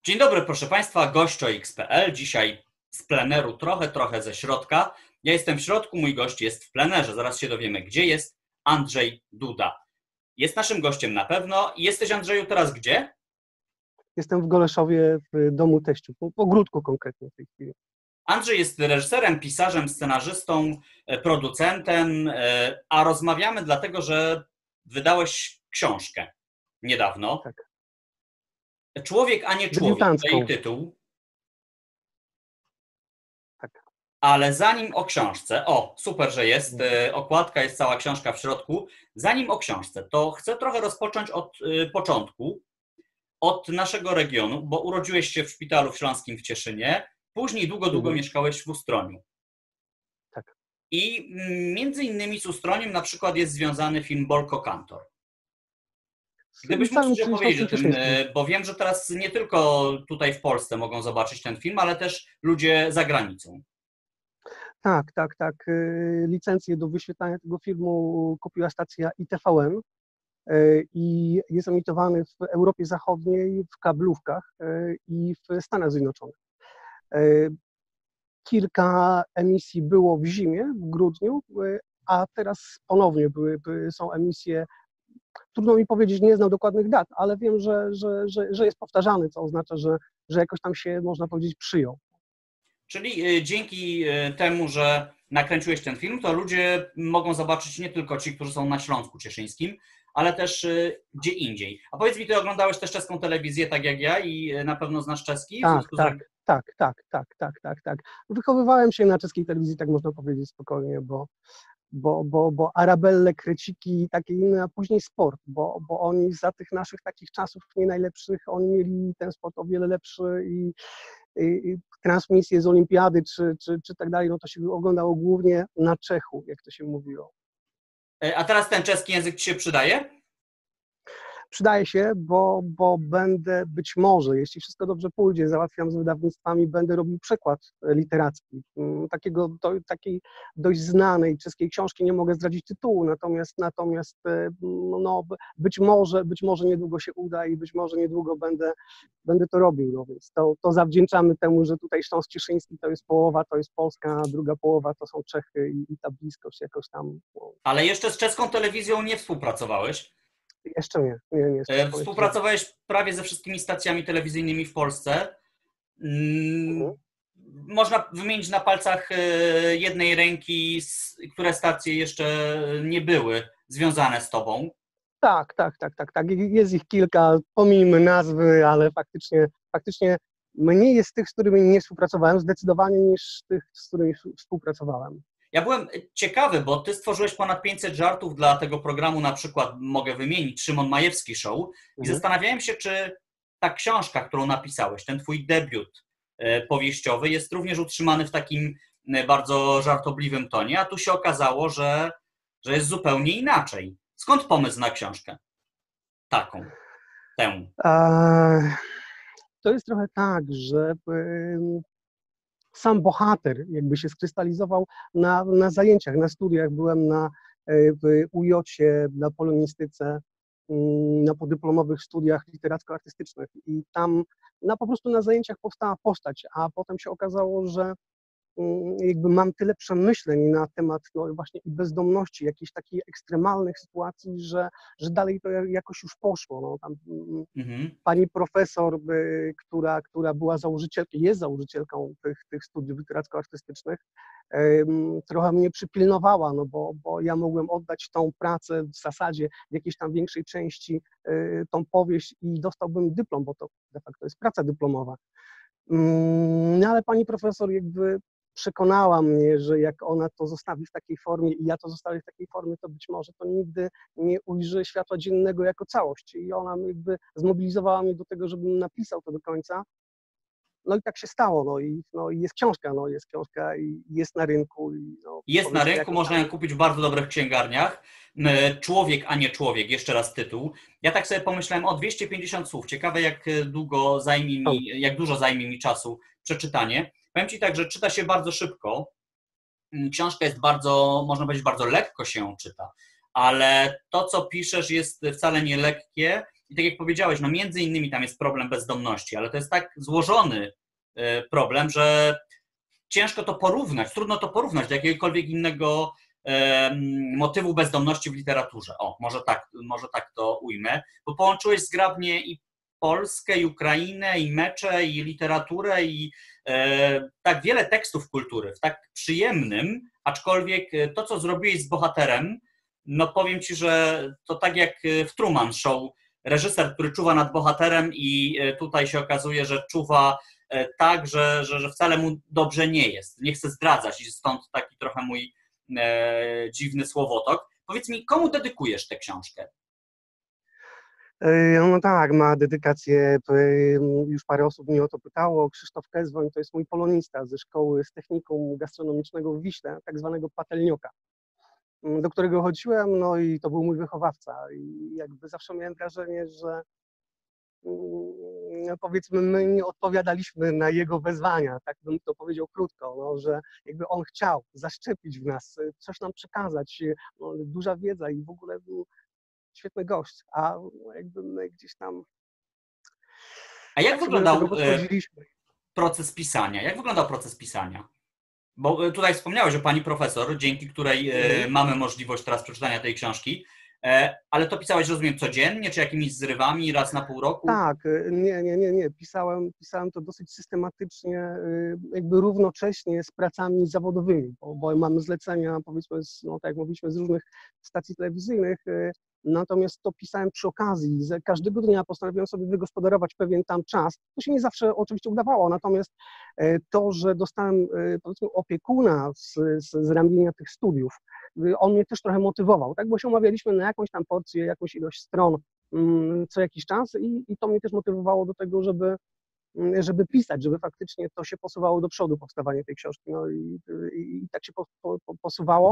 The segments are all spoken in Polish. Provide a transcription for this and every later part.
Dzień dobry, proszę Państwa, gość.pl. Dzisiaj z pleneru, trochę ze środka. Ja jestem w środku, mój gość jest w plenerze. Zaraz się dowiemy, gdzie jest Andrzej Duda. Jest naszym gościem na pewno. Jesteś, Andrzeju, teraz gdzie? Jestem w Goleszowie, w domu teściu, po ogródku konkretnie w tej chwili. Andrzej jest reżyserem, pisarzem, scenarzystą, producentem, a rozmawiamy dlatego, że wydałeś książkę niedawno. Tak. Człowiek, a nie człowiek, to Debiutancką. jej tytuł. Tak. Ale zanim o książce, super, że jest, okładka, jest cała książka w środku. Zanim o książce, to chcę trochę rozpocząć od początku, od naszego regionu, bo urodziłeś się w Szpitalu Śląskim w Cieszynie, później długo mieszkałeś w Ustroniu. Tak. I między innymi z Ustroniem na przykład jest związany film Bolko Kantor. Gdybyś mógł coś opowiedzieć o tym, bo wiem, że teraz nie tylko tutaj w Polsce mogą zobaczyć ten film, ale też ludzie za granicą. Tak. Licencję do wyświetlania tego filmu kupiła stacja ITVN i jest emitowany w Europie Zachodniej, w kablówkach i w Stanach Zjednoczonych. Kilka emisji było w zimie, w grudniu, a teraz ponownie są emisje. Trudno mi powiedzieć, nie znam dokładnych dat, ale wiem, że jest powtarzany, co oznacza, że jakoś tam się, można powiedzieć, przyjął. Czyli dzięki temu, że nakręciłeś ten film, to ludzie mogą zobaczyć nie tylko ci, którzy są na Śląsku Cieszyńskim, ale też gdzie indziej. A powiedz mi, ty oglądałeś też czeską telewizję, tak jak ja, i na pewno znasz czeski? Tak. Wychowywałem się na czeskiej telewizji, tak można powiedzieć spokojnie, bo Arabelle, Kreciki i takie inne, a później sport, bo oni za tych naszych takich czasów nie najlepszych, oni mieli ten sport o wiele lepszy i transmisje z olimpiady czy tak dalej, no to się oglądało głównie na Czechu, jak to się mówiło. A teraz ten czeski język ci się przydaje? Przydaje się, bo będę być może, jeśli wszystko dobrze pójdzie, załatwiam z wydawnictwami, będę robił przekład literacki takiej dość znanej czeskiej książki, nie mogę zdradzić tytułu, natomiast no, być może niedługo się uda i być może niedługo będę to robił, no więc to zawdzięczamy temu, że tutaj Śląsk Cieszyński to jest połowa, to jest Polska, a druga połowa to są Czechy i ta bliskość jakoś tam. No. Ale jeszcze z czeską telewizją nie współpracowałeś? Jeszcze nie. Współpracowałeś prawie ze wszystkimi stacjami telewizyjnymi w Polsce. Można wymienić na palcach jednej ręki, które stacje jeszcze nie były związane z tobą. Tak. Jest ich kilka, pomijmy nazwy, ale faktycznie mniej jest tych, z którymi nie współpracowałem, zdecydowanie niż tych, z którymi współpracowałem. Ja byłem ciekawy, bo ty stworzyłeś ponad 500 żartów dla tego programu, na przykład mogę wymienić Szymon Majewski Show i zastanawiałem się, czy ta książka, którą napisałeś, ten twój debiut powieściowy jest również utrzymany w takim bardzo żartobliwym tonie, a tu się okazało, że jest zupełnie inaczej. Skąd pomysł na książkę? Tę. To jest trochę tak, że sam bohater jakby się skrystalizował na zajęciach, na studiach. Byłem w UJ-cie, na polonistyce, na podyplomowych studiach literacko-artystycznych i tam po prostu na zajęciach powstała postać, a potem się okazało, że jakby mam tyle przemyśleń na temat właśnie i bezdomności, jakichś takich ekstremalnych sytuacji, że dalej to jakoś już poszło. No, tam, pani profesor, która była założycielką, jest założycielką tych studiów literacko-artystycznych, trochę mnie przypilnowała, no bo ja mogłem oddać tą pracę w zasadzie w jakiejś tam większej części, tą powieść i dostałbym dyplom, bo to de facto jest praca dyplomowa. No ale pani profesor jakby przekonała mnie, że jak ona to zostawi w takiej formie i ja to zostawię w takiej formie, to być może to nigdy nie ujrzy światła dziennego jako całość. I ona jakby zmobilizowała mnie do tego, żebym napisał to do końca. No i tak się stało. No i jest książka i jest na rynku. Jest na rynku, można ją kupić w bardzo dobrych księgarniach. Człowiek, a nie człowiek, jeszcze raz tytuł. Ja tak sobie pomyślałem, 250 słów. Ciekawe, jak dużo zajmie mi czasu przeczytanie. Powiem ci tak, że czyta się bardzo szybko. Książka jest bardzo, można powiedzieć, bardzo lekko się czyta, ale to, co piszesz, jest wcale nie lekkie, I tak jak powiedziałeś, no między innymi tam jest problem bezdomności, ale to jest tak złożony problem, że ciężko to porównać, trudno to porównać do jakiegokolwiek innego motywu bezdomności w literaturze. O, może tak to ujmę, bo połączyłeś zgrabnie i Polskę, i Ukrainę, i mecze, i literaturę, i tak wiele tekstów kultury w tak przyjemnym, aczkolwiek to, co zrobiłeś z bohaterem, no powiem ci, że to tak jak w Truman Show, reżyser, który czuwa nad bohaterem i tutaj się okazuje, że czuwa tak, że wcale mu dobrze nie jest. Nie chcę zdradzać i stąd taki trochę mój dziwny słowotok. Powiedz mi, komu dedykujesz tę książkę? No tak, ma dedykację, już parę osób mnie o to pytało. Krzysztof Kezwoń to jest mój polonista ze szkoły z technikum gastronomicznego w Wiśle, tak zwanego patelnioka, do którego chodziłem, no i to był mój wychowawca i jakby zawsze miałem wrażenie, że powiedzmy my nie odpowiadaliśmy na jego wezwania, tak bym to powiedział krótko, no, że jakby on chciał zaszczepić w nas, coś nam przekazać, no, duża wiedza i w ogóle był świetny gość, a jakby my gdzieś tam A jak tak sobie do tego wyglądał podchodziliśmy. proces pisania? Jak wyglądał proces pisania? Bo tutaj wspomniałeś o pani profesor, dzięki której mamy możliwość teraz przeczytania tej książki, ale to pisałeś, rozumiem, codziennie, czy jakimiś zrywami, raz na pół roku? Tak, nie. Pisałem to dosyć systematycznie, jakby równocześnie z pracami zawodowymi, bo mamy zlecenia, powiedzmy, no tak jak mówiliśmy, z różnych stacji telewizyjnych, natomiast to pisałem przy okazji. Każdego dnia postanowiłem sobie wygospodarować pewien tam czas. To się nie zawsze oczywiście udawało, natomiast to, że dostałem, powiedzmy, opiekuna z ramienia tych studiów, on mnie też trochę motywował, tak, bo się umawialiśmy na jakąś tam porcję, jakąś ilość stron co jakiś czas i to mnie też motywowało do tego, żeby pisać, żeby faktycznie to się posuwało do przodu, powstawanie tej książki, no i tak się posuwało.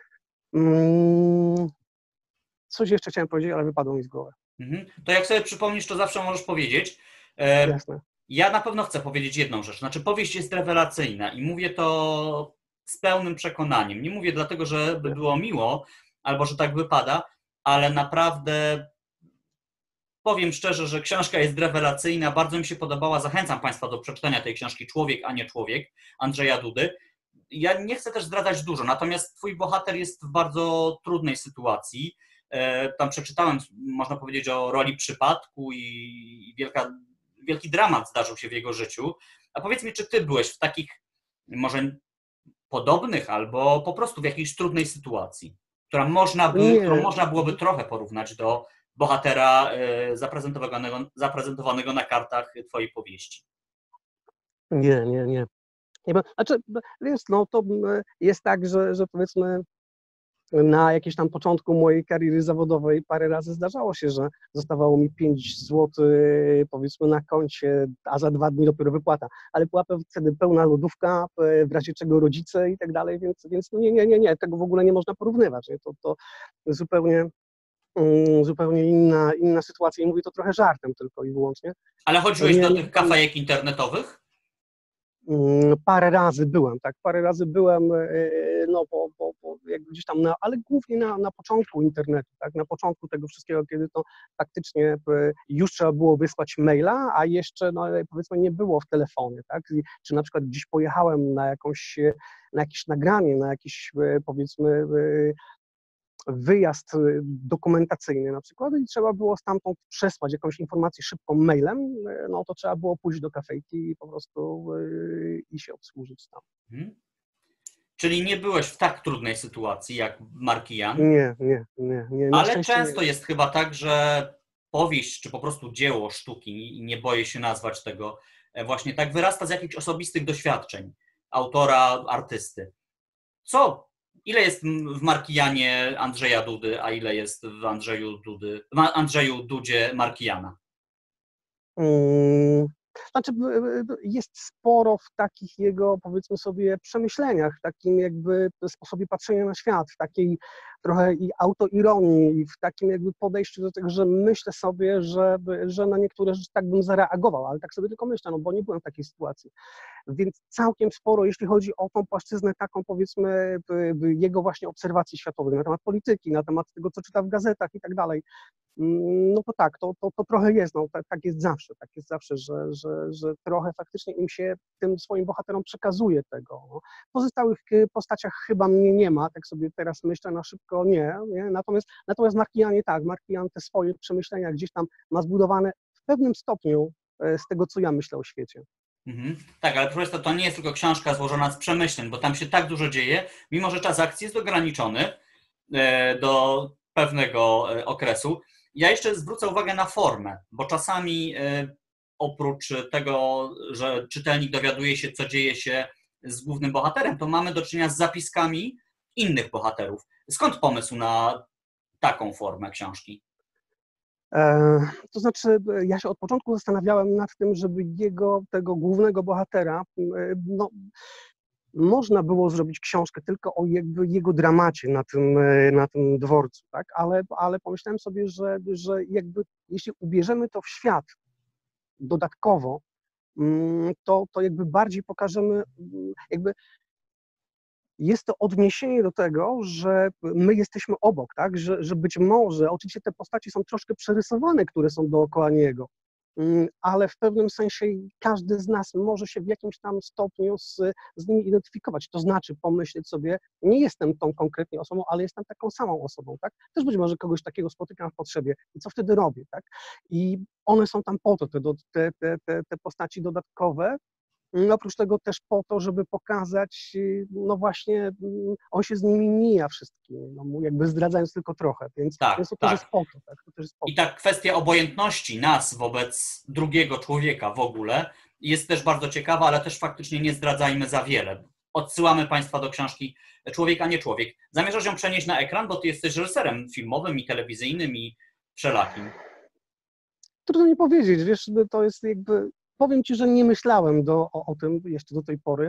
Coś jeszcze chciałem powiedzieć, ale wypadło mi z głowy. To jak sobie przypomnisz, to zawsze możesz powiedzieć. Jasne. Ja na pewno chcę powiedzieć jedną rzecz, znaczy powieść jest rewelacyjna i mówię to z pełnym przekonaniem. Nie mówię dlatego, żeby było miło, albo że tak wypada, ale naprawdę powiem szczerze, że książka jest rewelacyjna, bardzo mi się podobała, zachęcam Państwa do przeczytania tej książki Człowiek, a nie człowiek, Andrzeja Dudy. Ja nie chcę też zdradzać dużo, natomiast twój bohater jest w bardzo trudnej sytuacji. Tam przeczytałem, można powiedzieć, o roli przypadku i wielki dramat zdarzył się w jego życiu. A powiedz mi, czy ty byłeś w takich może podobnych albo po prostu w jakiejś trudnej sytuacji, którą można byłoby trochę porównać do bohatera zaprezentowanego na kartach twojej powieści? Nie. Znaczy, wiesz, no to jest tak, że powiedzmy na jakimś tam początku mojej kariery zawodowej parę razy zdarzało się, że zostawało mi 5 zł powiedzmy na koncie, a za 2 dni dopiero wypłata, ale była wtedy pełna lodówka, w razie czego rodzice i tak dalej, więc nie, tego w ogóle nie można porównywać, nie? To zupełnie inna sytuacja i mówię to trochę żartem tylko i wyłącznie. Ale chodziłeś do tych kafejek internetowych? Parę razy byłem, no bo jakby gdzieś tam, ale głównie na początku internetu, tak, na początku tego wszystkiego, kiedy to faktycznie już trzeba było wysłać maila, a jeszcze, no powiedzmy, nie było w telefonie, tak, czy na przykład gdzieś pojechałem na jakieś nagranie, na jakiś, powiedzmy, wyjazd dokumentacyjny na przykład i trzeba było stamtąd przesłać jakąś informację szybką mailem, no to trzeba było pójść do kafejki i po prostu i się obsłużyć tam. Czyli nie byłeś w tak trudnej sytuacji jak Markijan? Nie. Ale często jest chyba tak, że powieść czy po prostu dzieło sztuki, nie boję się nazwać tego, właśnie tak wyrasta z jakichś osobistych doświadczeń autora, artysty. Ile jest w Markijanie Andrzeja Dudy, a ile jest w Andrzeju Dudzie Markijana? Znaczy, jest sporo w takich jego, powiedzmy sobie, przemyśleniach, w takim jakby sposobie patrzenia na świat, w takiej trochę i autoironii, i w takim jakby podejściu do tego, że myślę sobie, że na niektóre rzeczy tak bym zareagował, ale tak sobie tylko myślę, no bo nie byłem w takiej sytuacji. Więc całkiem sporo, jeśli chodzi o tą płaszczyznę taką, powiedzmy, jego właśnie obserwacji światowych na temat polityki, na temat tego, co czyta w gazetach i tak dalej. no to tak, to trochę jest, no tak jest zawsze, że trochę faktycznie im się, tym swoim bohaterom przekazuje tego. No. W pozostałych postaciach chyba mnie nie ma, tak sobie teraz myślę na szybko, nie? Natomiast Markianie tak, Markian te swoje przemyślenia gdzieś tam ma zbudowane w pewnym stopniu z tego, co ja myślę o świecie. Mhm. Tak, ale proszę Państwa, to nie jest tylko książka złożona z przemyśleń, bo tam się tak dużo dzieje, mimo że czas akcji jest ograniczony do pewnego okresu. Ja jeszcze zwrócę uwagę na formę, bo czasami oprócz tego, że czytelnik dowiaduje się, co dzieje się z głównym bohaterem, to mamy do czynienia z zapiskami innych bohaterów. Skąd pomysł na taką formę książki? To znaczy, ja się od początku zastanawiałem nad tym, żeby tego głównego bohatera, no, można było zrobić książkę tylko o jakby jego dramacie na tym dworcu, tak? Ale pomyślałem sobie, że jakby jeśli ubierzemy to w świat dodatkowo, to jakby bardziej pokażemy, jakby jest to odniesienie do tego, że my jesteśmy obok, tak? Że być może, oczywiście te postaci są troszkę przerysowane, które są dookoła niego, ale w pewnym sensie każdy z nas może się w jakimś tam stopniu z nimi identyfikować. To znaczy pomyśleć sobie, nie jestem tą konkretnie osobą, ale jestem taką samą osobą, tak? Też być może kogoś takiego spotykam w potrzebie i co wtedy robię, tak? I one są tam po to, te postaci dodatkowe. Oprócz tego też po to, żeby pokazać, no właśnie, on się z nimi mija wszystkim, no jakby zdradzając tylko trochę, więc Tak, to też jest tak. po to, tak? To też jest po I to. ta kwestia obojętności nas wobec drugiego człowieka w ogóle jest też bardzo ciekawa, ale też faktycznie nie zdradzajmy za wiele. Odsyłamy Państwa do książki Człowiek, a nie człowiek. Zamierzasz ją przenieść na ekran, bo Ty jesteś reżyserem filmowym i telewizyjnym i wszelakim. Trudno mi powiedzieć, wiesz, to jest jakby, powiem Ci, że nie myślałem o tym jeszcze do tej pory.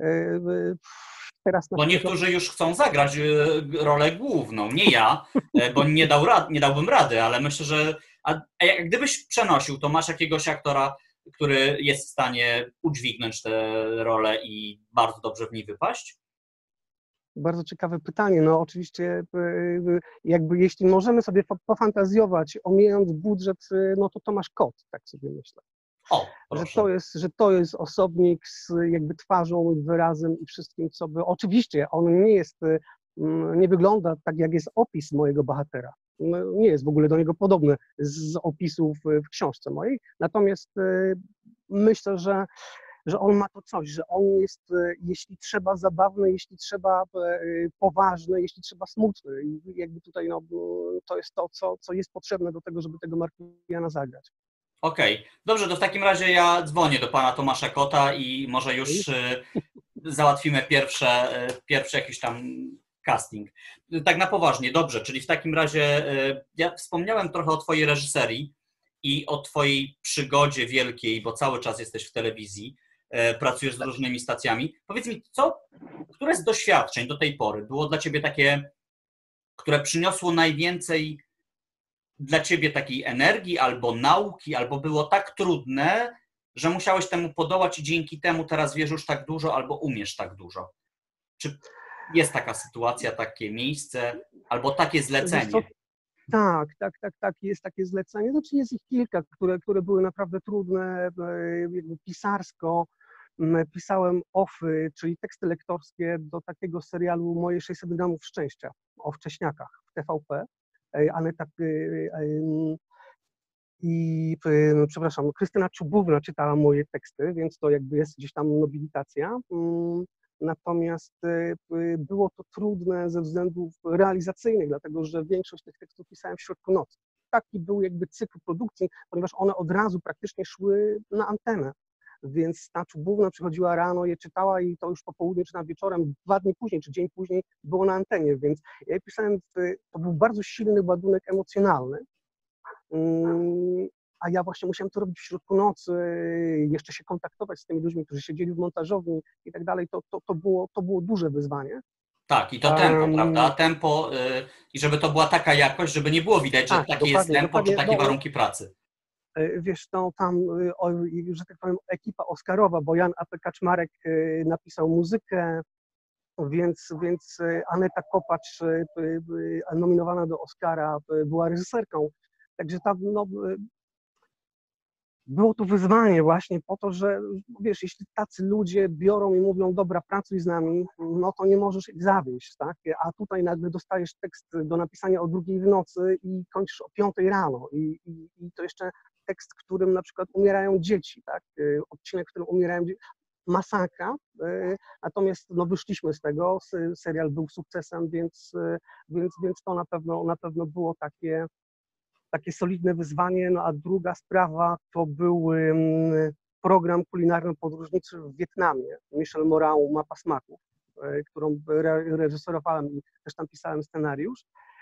Teraz na Bo świeżo. niektórzy już chcą zagrać rolę główną. Nie ja, bo nie dałbym rady, ale myślę, że jak gdybyś przenosił, to masz jakiegoś aktora, który jest w stanie udźwignąć tę rolę i bardzo dobrze w niej wypaść? Bardzo ciekawe pytanie. No oczywiście jakby jeśli możemy sobie pofantazjować, omijając budżet, no to Tomasz Kot, tak sobie myślę. O, proszę. Że to jest osobnik z jakby twarzą, wyrazem i wszystkim, co by... Oczywiście on nie jest, nie wygląda tak, jak jest opis mojego bohatera. No, nie jest w ogóle do niego podobny z opisów w książce mojej. Natomiast myślę, że on ma to coś, że on jest, jeśli trzeba, zabawny, jeśli trzeba, poważny, jeśli trzeba, smutny. I jakby tutaj no, to jest to, co jest potrzebne do tego, żeby tego Markijana zagrać. Okej. Dobrze, to w takim razie ja dzwonię do pana Tomasza Kota i może już załatwimy pierwszy jakiś tam casting. Tak na poważnie, dobrze, czyli w takim razie ja wspomniałem trochę o twojej reżyserii i o twojej przygodzie wielkiej, bo cały czas jesteś w telewizji, pracujesz z różnymi stacjami. Powiedz mi, które z doświadczeń do tej pory było dla ciebie takie, które przyniosło najwięcej dla ciebie takiej energii albo nauki, albo było tak trudne, że musiałeś temu podołać i dzięki temu teraz wiesz już tak dużo albo umiesz tak dużo? Czy jest taka sytuacja, takie miejsce albo takie Wiesz co, zlecenie? tak, jest takie zlecenie. Znaczy jest ich kilka, które były naprawdę trudne, jakby pisarsko. Pisałem offy, czyli teksty lektorskie do takiego serialu Moje 600 gramów szczęścia o wcześniakach w TVP. Aneta przepraszam, Krystyna Czubówna czytała moje teksty, więc to jakby jest gdzieś tam nobilitacja. Natomiast było to trudne ze względów realizacyjnych, dlatego że większość tych tekstów pisałem w środku nocy. Taki był jakby cykl produkcji, ponieważ one od razu praktycznie szły na antenę. Więc ta Czubówna przychodziła rano, je czytała i to już po południu czy na wieczorem, 2 dni później czy dzień później było na antenie, więc ja pisałem, to był bardzo silny ładunek emocjonalny, a ja właśnie musiałem to robić w środku nocy, jeszcze się kontaktować z tymi ludźmi, którzy siedzieli w montażowni i tak dalej, to było duże wyzwanie. Tak, i to tempo, prawda? Tempo i żeby to była taka jakość, żeby nie było widać, że Tak, takie jest dokładnie, tempo czy dokładnie. takie No, warunki pracy. wiesz, to tam, że tak powiem, ekipa oscarowa, bo Jan A.P. Kaczmarek napisał muzykę, więc Aneta Kopacz, nominowana do Oscara, była reżyserką. Także było to wyzwanie właśnie po to, że wiesz, jeśli tacy ludzie biorą i mówią, dobra, pracuj z nami, no to nie możesz ich zawieść, tak? A tutaj nagle dostajesz tekst do napisania o 2 w nocy i kończysz o 5 rano i to jeszcze tekst, w którym na przykład umierają dzieci, tak? Odcinek, w którym umierają dzieci. Masakra, natomiast wyszliśmy z tego, serial był sukcesem, więc to na pewno było takie solidne wyzwanie. No a druga sprawa to był program kulinarno-podróżniczy w Wietnamie, Michel Morau, Mapa Smaków, którą reżyserowałem i też tam pisałem scenariusz.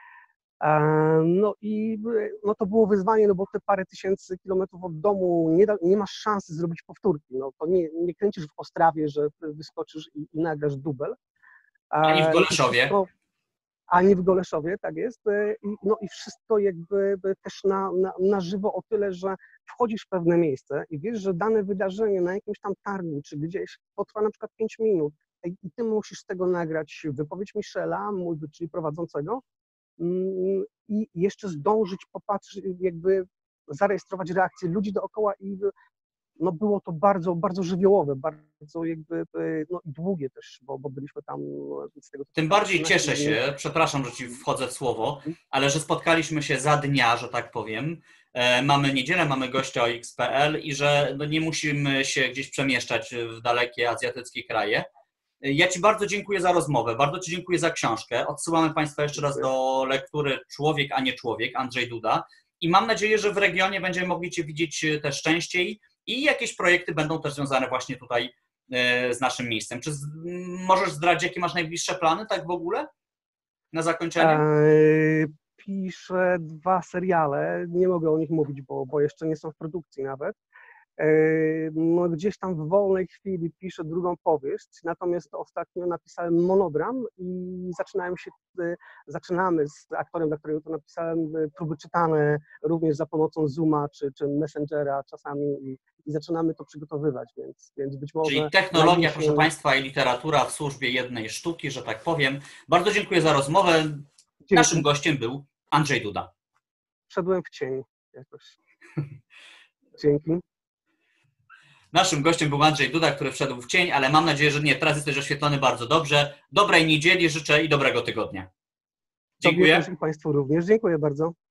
No i to było wyzwanie, no bo te parę tysięcy kilometrów od domu nie masz szansy zrobić powtórki. No to nie kręcisz w Ostrawie, że wyskoczysz i nagrasz dubel. Ani w Goleszowie. Ani w Goleszowie, tak jest. I wszystko jakby też na żywo o tyle, że wchodzisz w pewne miejsce i wiesz, że dane wydarzenie na jakimś tam targu czy gdzieś potrwa na przykład 5 minut i ty musisz z tego nagrać wypowiedź Michela, czyli prowadzącego, i jeszcze zdążyć popatrzeć, jakby zarejestrować reakcje ludzi dookoła i było to bardzo, bardzo żywiołowe, bardzo jakby długie też, bo byliśmy tam z tego... Tym bardziej cieszę się, przepraszam, że ci wchodzę w słowo, ale że spotkaliśmy się za dnia, że tak powiem. Mamy niedzielę, mamy gościa o X.pl i że nie musimy się gdzieś przemieszczać w dalekie azjatyckie kraje. Ja ci bardzo dziękuję za rozmowę, bardzo ci dziękuję za książkę. Odsyłamy Państwa jeszcze raz do lektury Człowiek, a nie człowiek, Andrzej Duda. I mam nadzieję, że w regionie będziemy mogli Cię widzieć też częściej i jakieś projekty będą też związane właśnie tutaj z naszym miejscem. Czy możesz zdradzić, jakie masz najbliższe plany, tak w ogóle, na zakończenie? Piszę 2 seriale, nie mogę o nich mówić, bo jeszcze nie są w produkcji nawet. Gdzieś tam w wolnej chwili piszę drugą powieść, natomiast ostatnio napisałem monodram i zaczynamy z aktorem, dla którego to napisałem, próby czytane również za pomocą Zooma czy Messengera czasami i zaczynamy to przygotowywać, więc być może... Czyli technologia, proszę Państwa, i literatura w służbie jednej sztuki, że tak powiem. Bardzo dziękuję za rozmowę. Dzięki. Naszym gościem był Andrzej Duda. Wszedłem w cień jakoś. Dzięki. Naszym gościem był Andrzej Duda, który wszedł w cień, ale mam nadzieję, że nie. Teraz jesteś oświetlony bardzo dobrze. Dobrej niedzieli życzę i dobrego tygodnia. Dziękuję. Tobie też i Państwu również. Dziękuję bardzo.